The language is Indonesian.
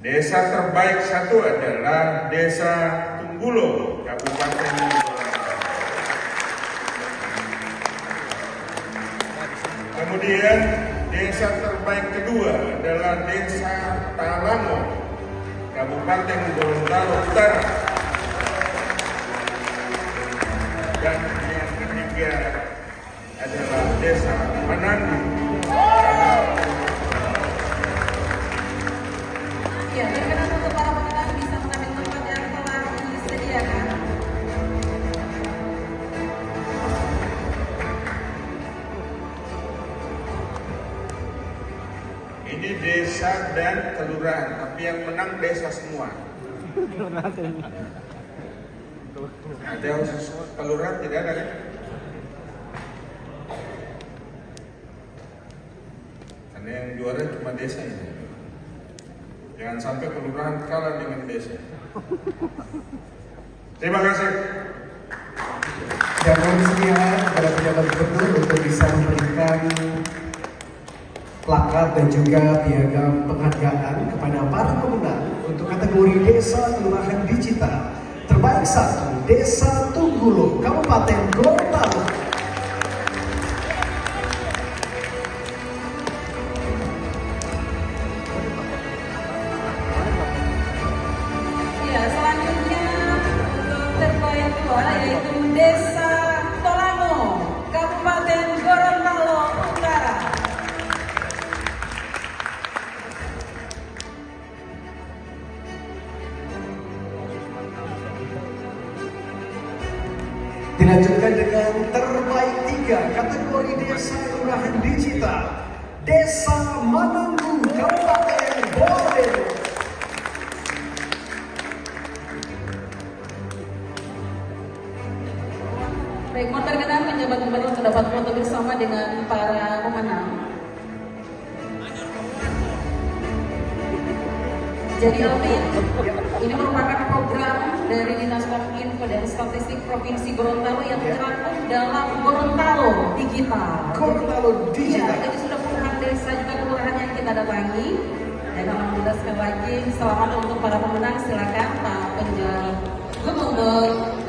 Desa terbaik satu adalah Desa Tunggulo, Kabupaten Gorontalo. Kemudian desa terbaik kedua adalah Desa Talango, Kabupaten Gorontalo Utara. Dan yang ketiga adalah Desa Manandu. Ya, berkenan untuk para pemenang bisa mengambil tempat yang telah disediakan. Ini desa dan kelurahan, tapi yang menang desa semua. Ada khusus kelurahan tidak ada kan? Karena yang juara cuma desa ini. Jangan sampai kelurahan kalah dengan desa. Terima kasih. Dan kami sekian pada pejabat gubernur untuk bisa memberikan plakat dan juga piagam penghargaan kepada para pemenang untuk kategori Desa Kelurahan Digital terbaik satu Desa Tunggulo, Kabupaten Gorontalo. Ya, selanjutnya untuk terbaik dua yaitu Desa Talango, Kabupaten Gorontalo Utara. Dilanjutkan dengan terbaik tiga kategori Desa Kelurahan Digital Desa Manandu, Kabupaten Borneo. Baik, mohon berkenan penjabat gubernur mendapat foto bersama dengan para pemenang. Jadi Alvin, ini merupakan program dari Dinas Kominfo dan Statistik Provinsi Gorontalo yang terangkum dalam Gorontalo Digital. Gorontalo Digital. Ya, jadi sudah puluhan desa juga kelurahan yang kita datangi. Dan alhamdulillah sekali lagi selamat untuk para pemenang. Silakan Pak Penjabat Gubernur.